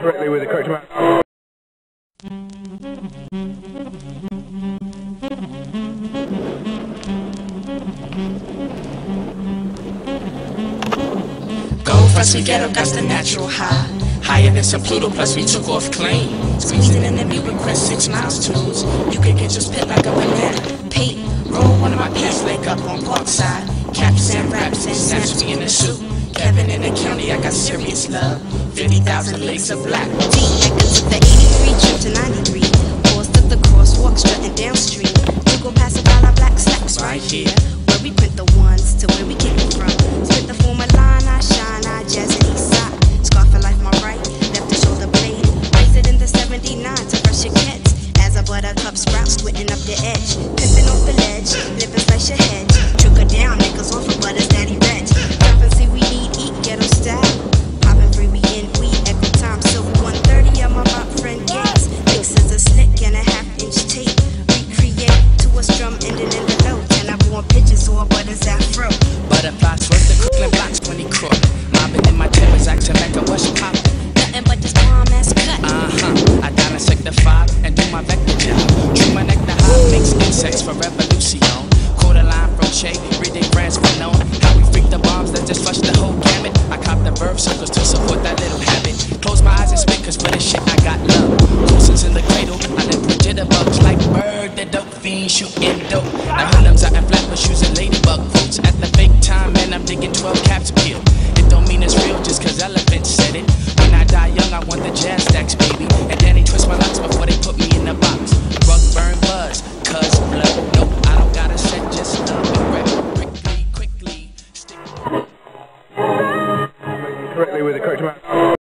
correctly with the correct amount. Gold Fussy Ghetto got the natural high. Higher than some Pluto, plus we took off clean. Squeezing in the music request 6 miles to lose. You can get your spit like a banana. Pete, roll one of my pants, leg up on Parkside. Caps and raps and snaps me in the suit. Kevin in the county, I got serious love. 50,000 legs of black. D echoes of the 83 trip to 93. Paused at the crosswalk, strutting downstream. We go past a dollar black slacks right here. Where we print the ones to where we came from. Spit the former line, I shine, I jazz it east side. Scarf for life, my right, left the shoulder blade. Raise it in the 79 to brush your kids. As a buttercup sprout, squinting up the edge. Pimping off the ledge, living slice your hedge. Trickle down, niggas off of butters, daddy reg. Dropping see we need, eat, ghetto style. Popping free, we in, we echo time. Silk 130 of my rock friend games. Thinks it's a slick and a half-inch tape. Recreate to a strum ending in the note. And I want pictures or butters afro. Butterfly twerk the Crooklyn blocks when he crook. Mobbing in my timbers, act to make a what's poppin'. Nothing but this palm ass cut. I dissect the 5 and do my vector job. Drew my neck to high, makes insects for revolution. Quarter line crochet, reading brands for known. How we freak the bombs that just flush the whole gamut. I cop the verb circles to support that little habit. Close my eyes and spit, cause for this shit I got love. Coulson's in the cradle, I live with jitterbugs like bird, the dope fiend shooting dope. Now hoodlums out in flatbush using ladybug quotes. At the fake time, man, I'm digging 12 caps peel. It don't mean it's real just cause elephants said it. When I die young, I want the jazz stacks, baby. And then they twist my locks before they put me in the box. Rug burn buzz, cuz blood. Nope, I don't gotta set, just love and rap. Quickly, stick. Correctly with the correct amount.